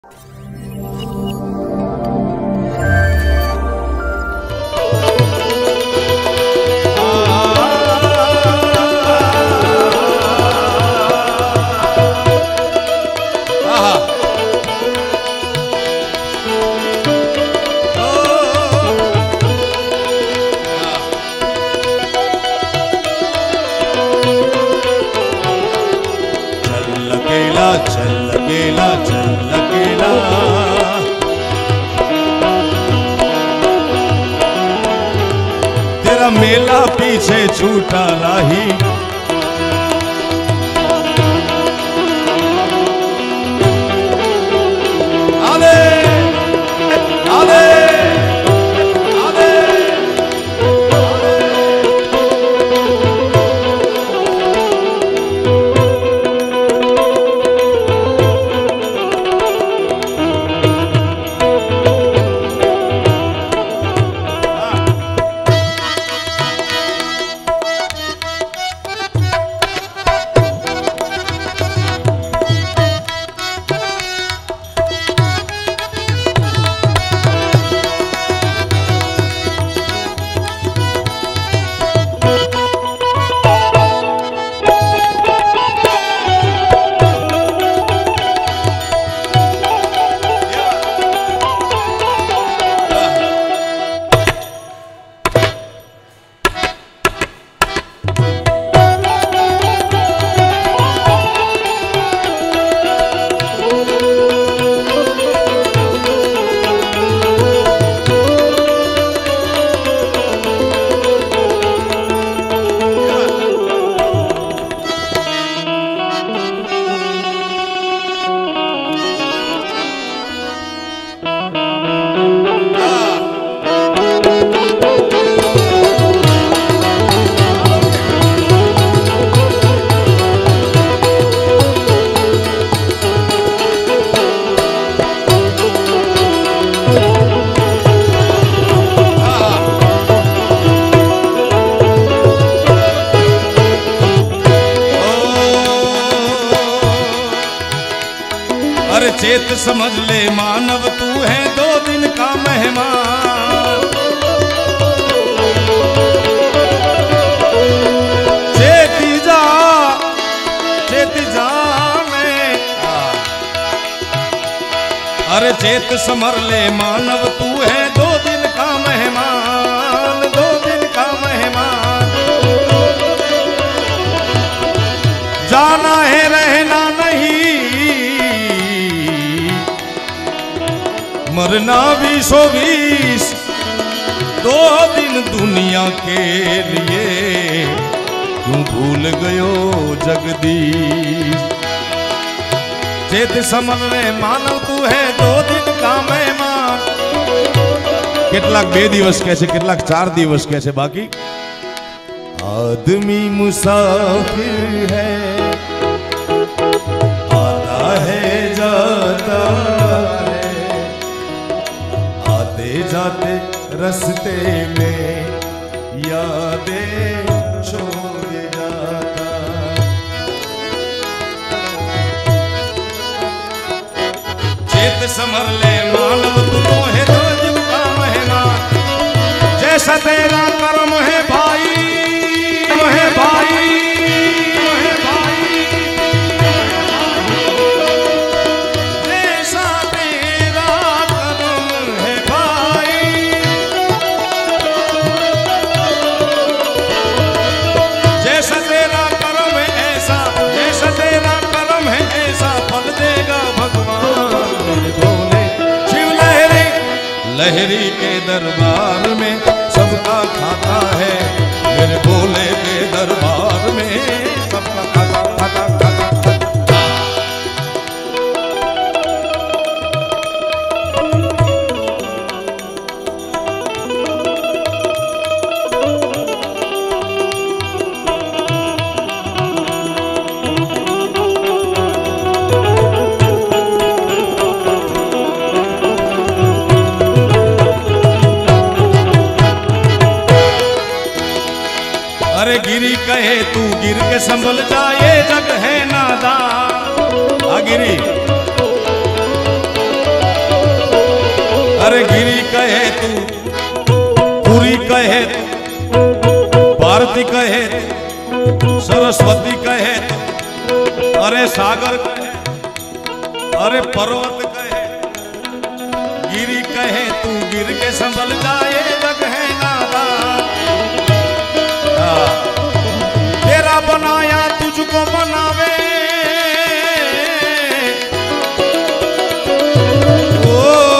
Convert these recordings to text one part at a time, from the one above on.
मेला पीछे छूटा राही, आले आले आले चेत समझ ले मानव तू है 2 दिन का मेहमान। चेती जा मैं, अरे चेत समझ ले मानव तू है 2 दिन का मेहमान, 2 दिन का मेहमान। जाना है रहना नहीं, मरना 20-20, 2 दिन दुनिया के लिए क्यों भूल गयो जगदीश। चेत समझ ले मानव तू है 2 दिन का मेहमान। કેટલાક 2 દિવસ કહે છે, કેટલાક 4 દિવસ કહે છે। બાકી आदमी मुसाफिर है, आता है जाता है, आते जाते रास्ते में यादें छोड़ जाता। चेत समर ले मानव तू है 2 दिन का मेहमान। जैसा तेरा कर्म है भाई, है भाई, है भाई, जैसा तेरा कर्म है भाई। जैसा तेरा कर्म है ऐसा, जैसा तेरा कर्म है ऐसा फल देगा भगवान। भोले शिव लहरी, लहरी के दरबार में सबका खाता है, मेरे भोले के दरबार में सबका खाता खाता खाता। अरे गिरी कहे तू गिर के संभल जा, ये जग है नादान। गिरी अरे गिरी कहे तू, पुरी कहे तू, भारती कहे तू, सरस्वती कहे तू, अरे सागर कहे, अरे पर्वत कहे, गिरी कहे तू गिर के संभल जाए जग है नादान। तेरा बनाया तुझको बनावे, ओ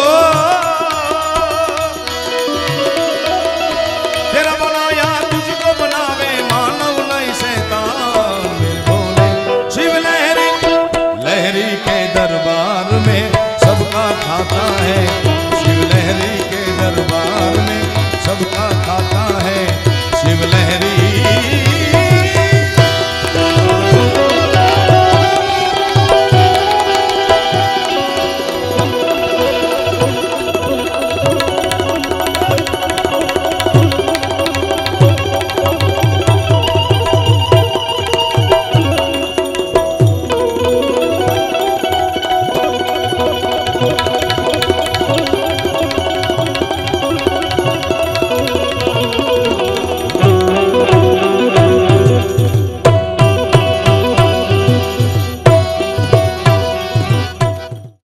तेरा बनाया तुझको बनावे, मानव नहीं शैतान। मेरे भोले शिव लहरी, लहरी के दरबार में सबका खाता है।